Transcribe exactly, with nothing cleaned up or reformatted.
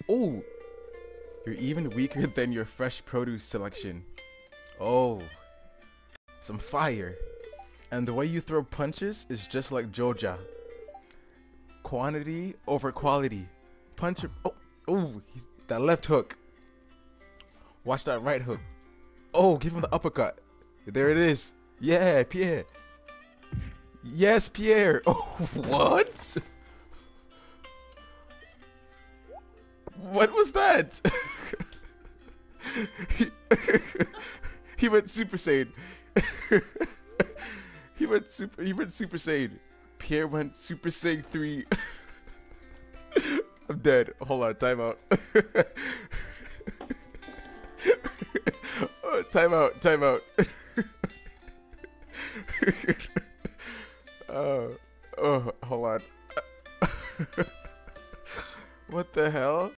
Oh, you're even weaker than your fresh produce selection. Oh, some fire. And the way you throw punches is just like Joja. Quantity over quality. Punch. Oh, oh, he's, that left hook. Watch that right hook. Oh, give him the uppercut. There it is. Yeah, Pierre. Yes, Pierre. Oh, what? What was that? he, he went Super Saiyan. he went super. He went Super Saiyan. Pierre went Super Saiyan three. I'm dead. Hold on. Time out. oh, time out. Time out. uh, oh, hold on. what the hell?